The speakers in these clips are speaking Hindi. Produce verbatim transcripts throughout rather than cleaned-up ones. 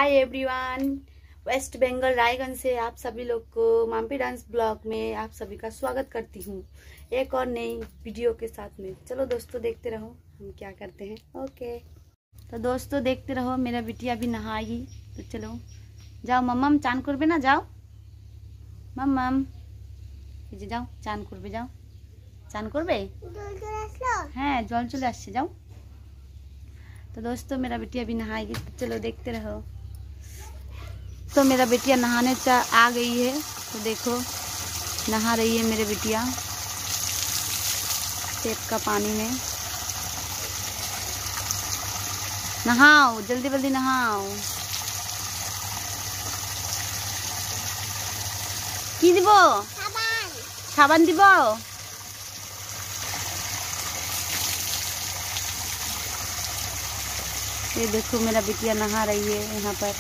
हाय एवरीवन, वेस्ट बंगाल रायगंज से आप सभी लोग को माम्पी डांस ब्लॉग में आप सभी का स्वागत करती हूँ एक और नई वीडियो के साथ में। चलो दोस्तों देखते रहो हम क्या करते हैं। ओके तो दोस्तों देखते रहो, मेरा बिटिया भी नहाई तो चलो जाओ मम्मम चान करबे ना, जाओ मम्मम जाओ चान करबे, जाओ चान करबे। हाँ जल चले आसছে जाओ। तो दोस्तों मेरा बिटिया भी नहाएगी तो चलो देखते रहो। तो मेरा बिटिया नहाने चा आ गई है, तो देखो नहा रही है मेरे बिटिया टेप का पानी में। नहाओ जल्दी जल्दी नहाओ। की দিব সাবান সাবান দিব। ये देखो मेरा बिटिया नहा रही है यहाँ पर।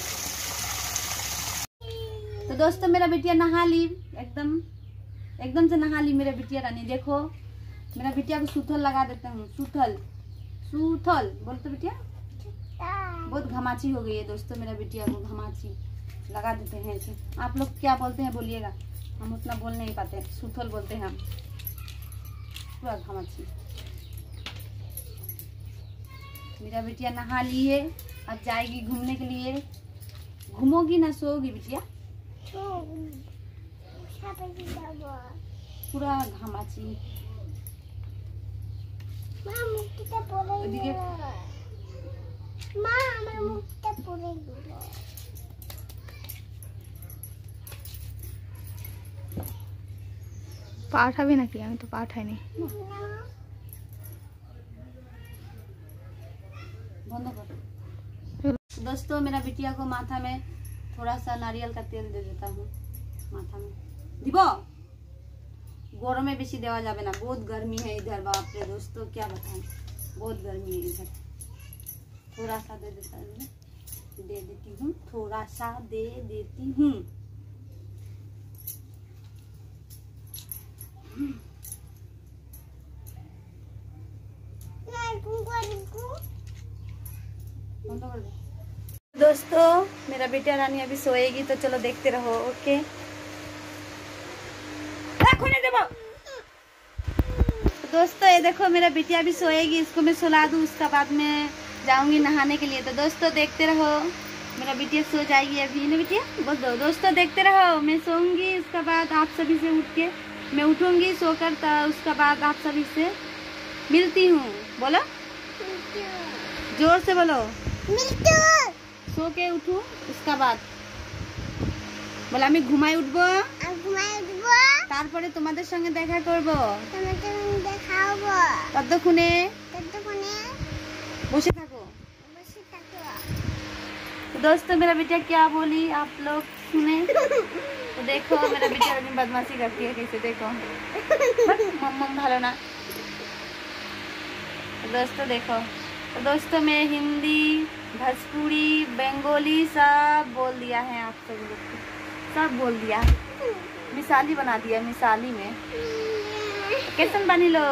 तो दोस्तों मेरा बिटिया नहा ली, एकदम एकदम से नहा ली मेरा बिटिया रानी। देखो मेरा बिटिया को सूथल लगा देता हूँ। सूथल सूथल बोल तो बिटिया, बहुत घमाची हो गई है दोस्तों मेरा बिटिया को, घमाची लगा देते हैं ऐसे। आप लोग क्या बोलते हैं बोलिएगा, हम उतना बोल नहीं पाते, सूथल बोलते हैं हम, पूरा घमाची। मेरा बिटिया नहा ली है, अब जाएगी घूमने के लिए। घूमोगी ना सोओगी बिटिया? पूरा घामाची। पा उठाबी ना कि? আমি তো পা উঠাইনি। बंद कर। दोस्तों मेरा बिटिया को माथा में थोड़ा सा नारियल का तेल दे देता हूँ माथा में। दिबो गरम में बेसी देवा जाबे ना, बहुत गर्मी है इधर। बाप रे दोस्तों क्या बताएं, बहुत गर्मी है इधर। थोड़ा सा दे देता हूँ, दे देती हूँ, थोड़ा सा दे देती हूँ। दोस्तों मेरा बेटा रानी अभी सोएगी तो चलो देखते रहो। ओके दोस्तों ये देखो मेरा बिटिया भी सोएगी, इसको मैं सुला दूँ, उसका बाद में जाऊंगी नहाने के लिए। तो दोस्तों देखते रहो, मेरा बिटिया सो जाएगी अभी ना बिटिया, बोल दो। दोस्तों देखते रहो, मैं सोऊंगी, उसका बाद आप सभी से उठ के मैं उठूंगी सोकर, तो उसका बाद आप सभी से मिलती हूँ। बोलो जोर से बोलो, सो के उठू, उसका बाद बोला আমি ঘুমাই উঠবো, ঘুমাই উঠবো, তারপরে তোমাদের সঙ্গে দেখা করব, তোমাদের সঙ্গে দেখাবো। ততক্ষণে ততক্ষণে বসে থাকো, বসে থাকো। तो दोस्तों मेरा बेटा क्या बोली आप लोग सुने? तो देखो मेरा बेटा अभी बदमाशी करती है कैसे, देखो मम्मा भालो ना। तो दोस्तों देखो, तो दोस्तों मैं हिंदी भोजपुरी बंगाली सब बोल दिया है, आप सब लोग को सब बोल दिया, मिसाली बना दिया मिसाली में। कैसन बनी लो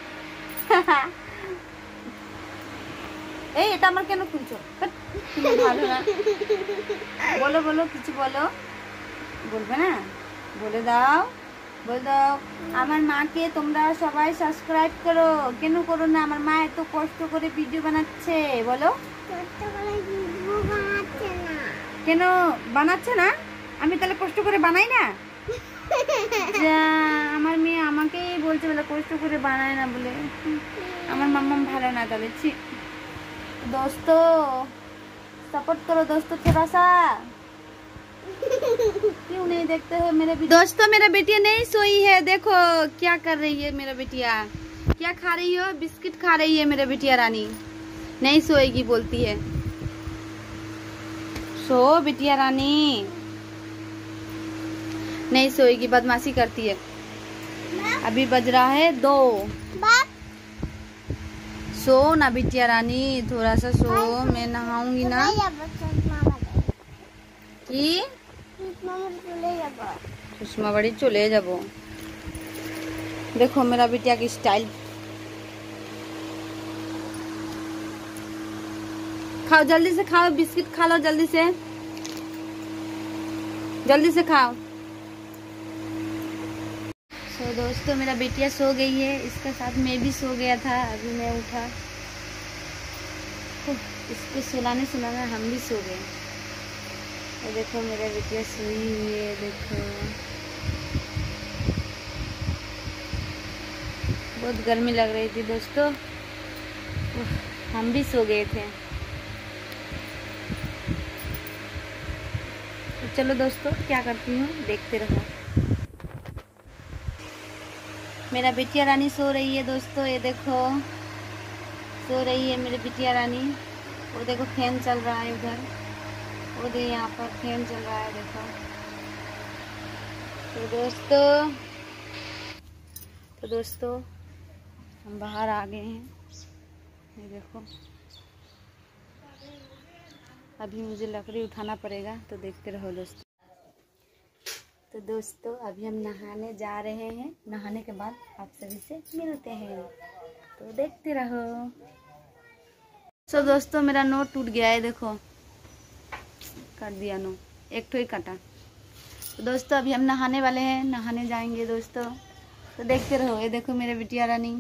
ए এটা আমার কেন খুলছো? তুমি ভালো না, বলো বলো কিছু বলো, বলবে না? বলে দাও, বলে দাও আমার মাকে তোমরা সবাই সাবস্ক্রাইব করো। কেন করো না? আমার মা এত কষ্ট করে ভিডিও বানাচ্ছে, বলো। কষ্ট করে ভিডিও বানাচ্ছে না কেন? বানাচ্ছে না? আমি তাহলে কষ্ট করে বানাই না? যা আমার মেয়ে আমাকেই বলছে বলে কষ্ট করে বানায় না বলে, আমার মাম্মা ভালো না তাহলে। ছি दोस्तों सपोर्ट करो दोस्तों थोड़ा सा, क्यों नहीं देखते हो मेरे बेटी? दोस्तों मेरा बेटिया नहीं सोई है, देखो क्या कर रही है मेरा बेटिया, क्या खा रही हो? बिस्किट खा रही है मेरा बेटिया रानी, नहीं सोएगी बोलती है। सो बेटिया रानी नहीं सोएगी, बदमाशी करती है। अभी बज रहा है दो। सो ना बिटिया रानी, थोड़ा सा सो, मैं नहाऊंगी ना कि सुषमा बड़ी चले जाबो। देखो मेरा बिटिया की स्टाइल, खाओ जल्दी से खाओ, बिस्किट खा लो जल्दी से। जल्दी से खाओ। तो दोस्तों मेरा बेटिया सो गई है, इसके साथ मैं भी सो गया था, अभी मैं उठा। इसको सुलाने सुलाने हम भी सो गए। ये देखो मेरा बेटिया सोई हुई है, देखो बहुत गर्मी लग रही थी दोस्तों, हम भी सो गए थे। तो चलो दोस्तों क्या करती हूँ देखते रहो। मेरा बिटिया रानी सो रही है दोस्तों, ये देखो सो रही है मेरी बिटिया रानी। वो देखो फैन चल रहा है उधर, वो देखो यहाँ पर फैन चल रहा है देखो। तो दोस्तों तो दोस्तों हम बाहर आ गए हैं, ये देखो। अभी मुझे लकड़ी उठाना पड़ेगा, तो देखते रहो दोस्तों। तो दोस्तों अभी हम नहाने जा रहे हैं, नहाने के बाद आप सभी से मिलते हैं, तो देखते रहो। तो दोस्तों मेरा नोट टूट गया है, देखो काट दिया नो, एक तो ही काटा। तो दोस्तों अभी हम नहाने वाले हैं, नहाने जाएंगे दोस्तों, तो देखते रहो। ये देखो मेरे बिटिया रानी।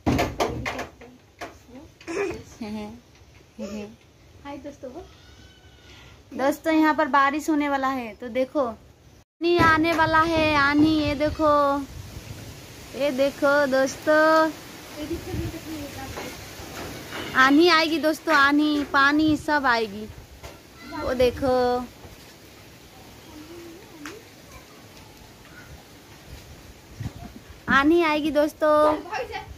हाय दोस्तों। दोस्तों यहाँ पर बारिश होने वाला है, तो देखो आनी आने वाला है, आनी। ये देखो ये देखो दोस्तों, आनी आएगी दोस्तों, आनी पानी सब आएगी। वो देखो आनी आएगी दोस्तों।